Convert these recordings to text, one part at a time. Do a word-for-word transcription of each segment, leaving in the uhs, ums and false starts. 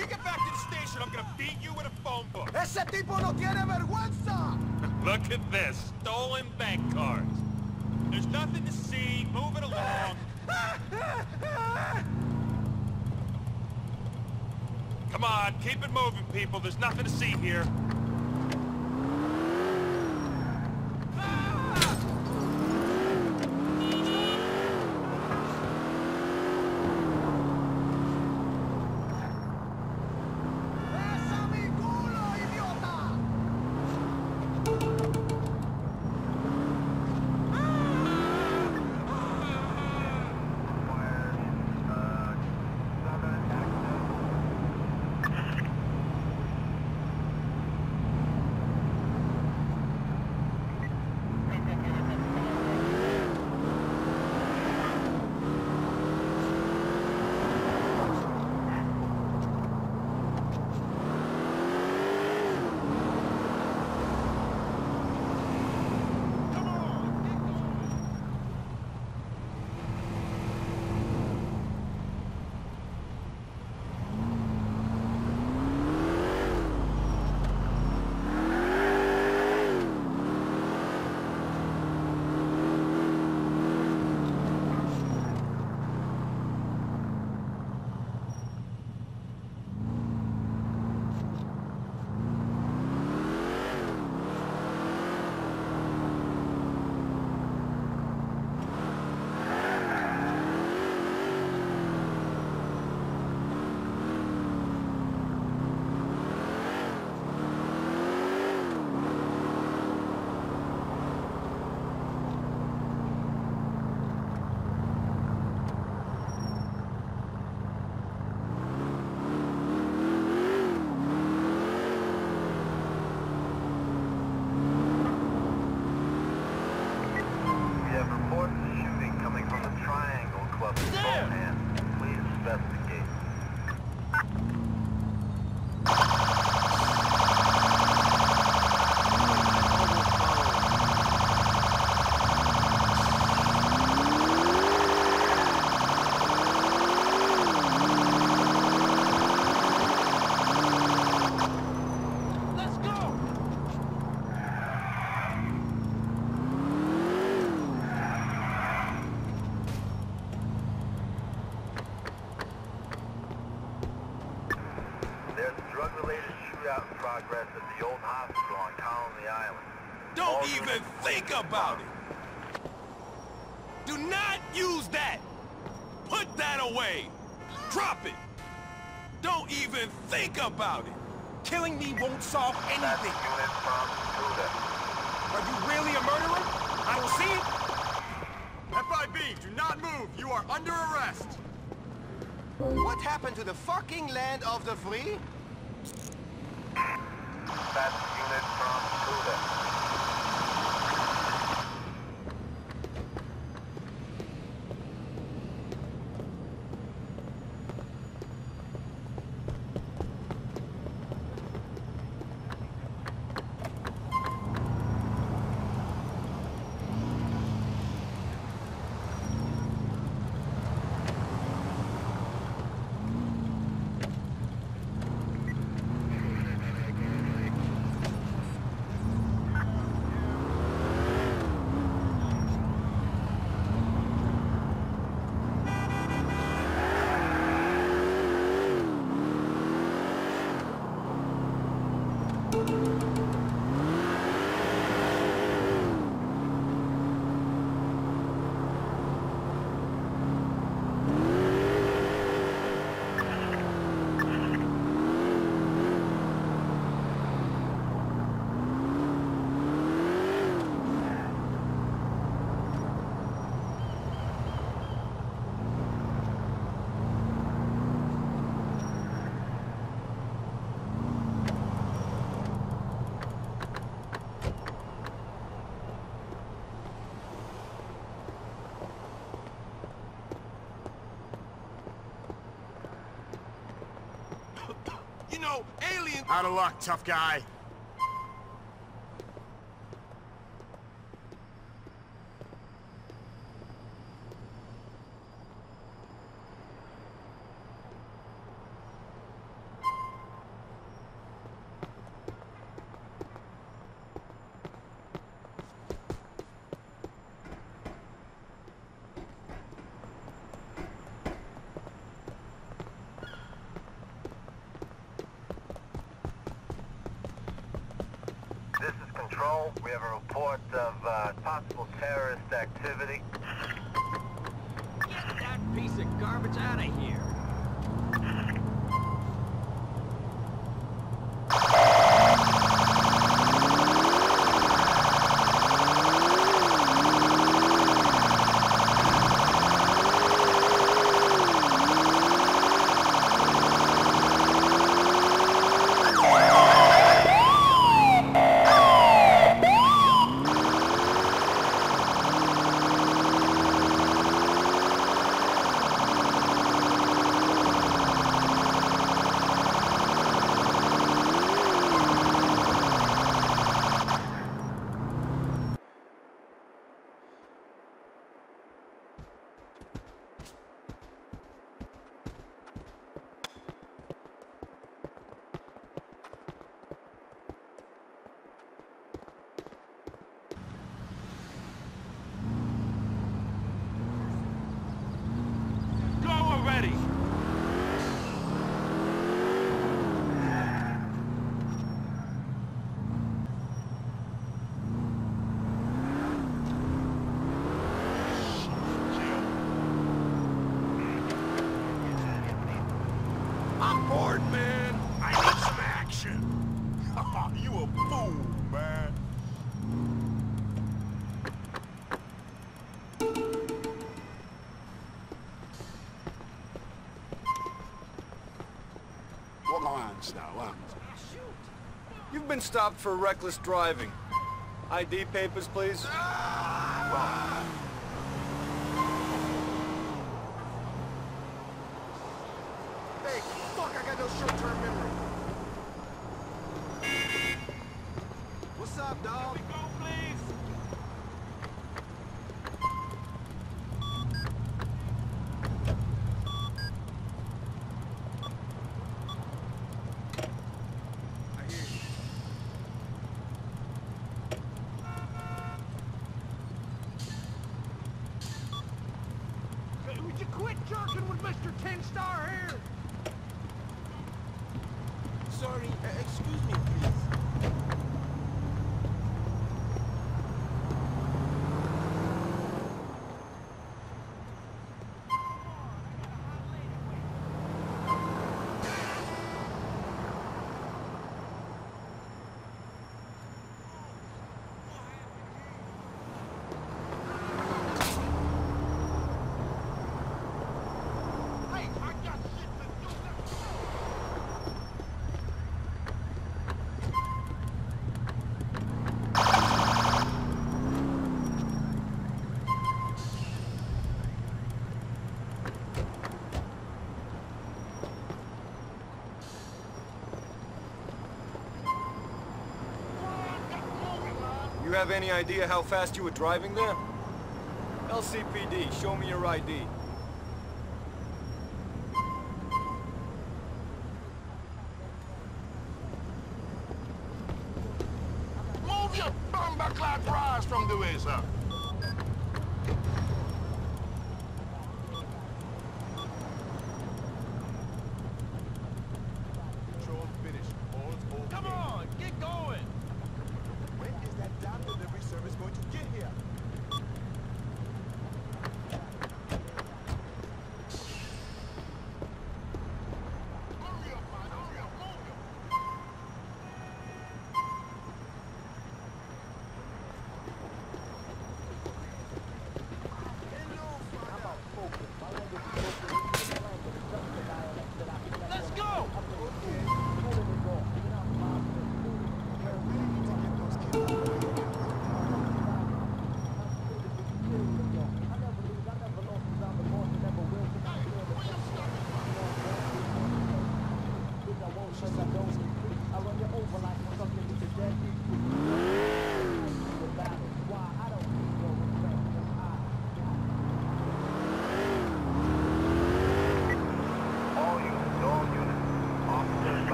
we get back to the station, I'm gonna beat you with a phone book. ¡Ese tipo no tiene vergüenza! Look at this. Stolen bank cards. There's nothing to see. Move it along. Come on, keep it moving, people. There's nothing to see here. Progress at the old hospital on Colony Island. Don't All even units think about it! Do not use that! Put that away! Drop it! Don't even think about it! Killing me won't solve That's anything! unit from Buda. Are you really a murderer? I will see it! F I B, do not move! You are under arrest! What happened to the fucking land of the free? That's unit from Buda. You know, aliens... Out of luck, tough guy. Control. We have a report of uh, possible terrorist activity. Get that piece of garbage out of here. Already. I'm bored, man. I need some action. You a fool, man. You've been stopped for reckless driving. I D papers, please. Hey, fuck, I got no short-term memory. What's up, dog? Go, please. Would you quit jerking with Mister Ten Star here? Sorry, uh, excuse me, please. You have any idea how fast you were driving there? L C P D, show me your I D. Move your bumperclad fries from the way, sir. Control finished. All's okay. Come on, get going. When is that damn delivery service going to get here? Hurry up, man. Hurry up. Move it.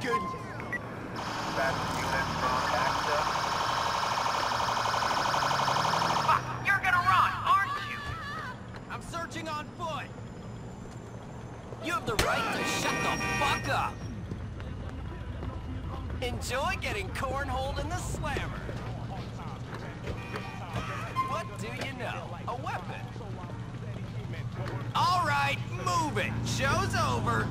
good. Fast units from access. Fuck, you're gonna run, aren't you? I'm searching on foot. You have the right to shut the fuck up. Enjoy getting cornholed in the slammer. What do you know? A weapon. All right, move it. Show's over.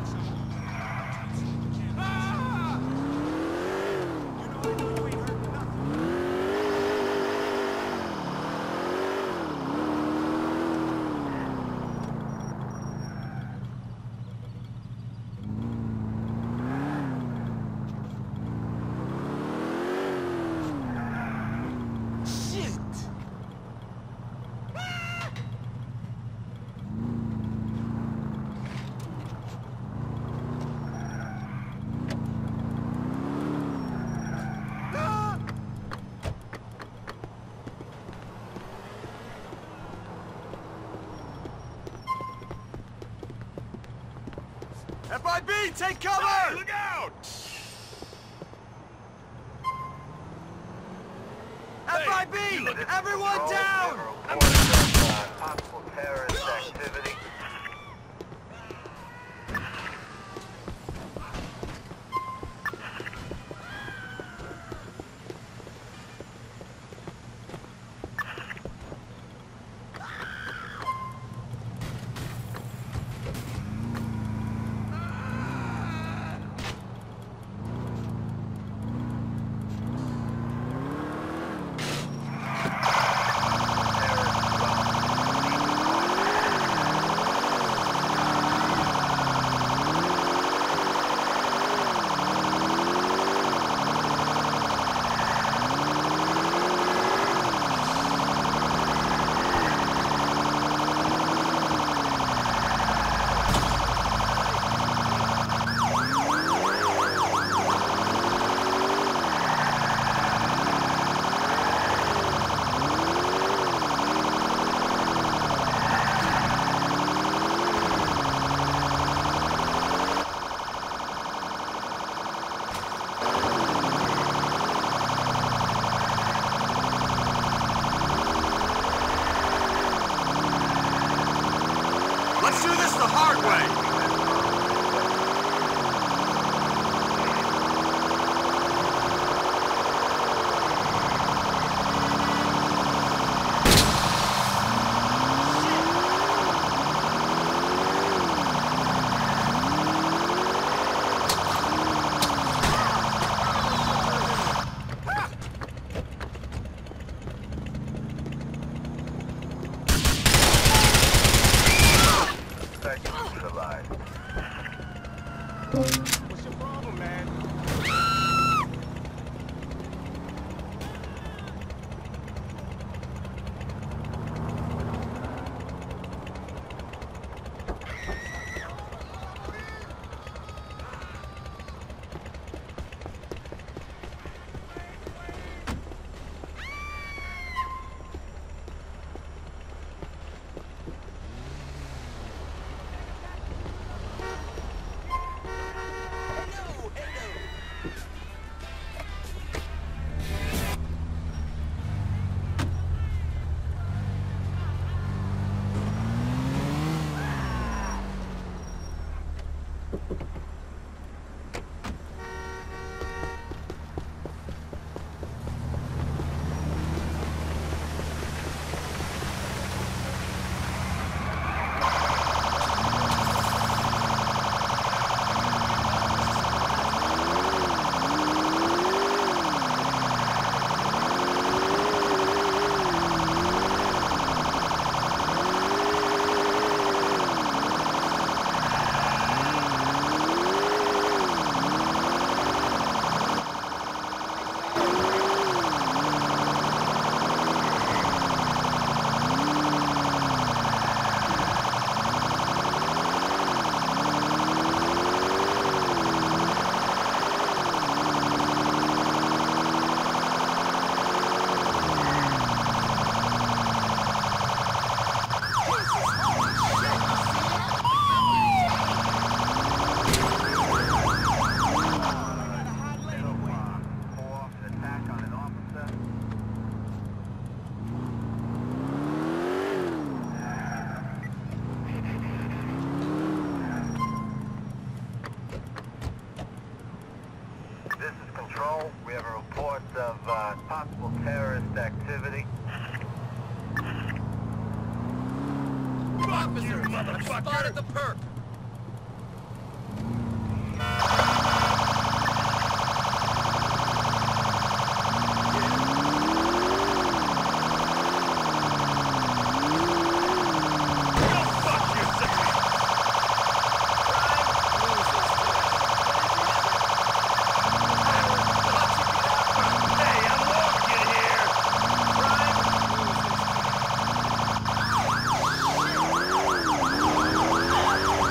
F I B, take cover! Hey, look out! F I B, everyone down! Possible terrorist activity. Let's do this the hard way! What's your problem, man? of uh, possible terrorist activity. Officers, I've spotted the perp. Hey, I'm walking here!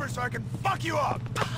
so I can fuck you up!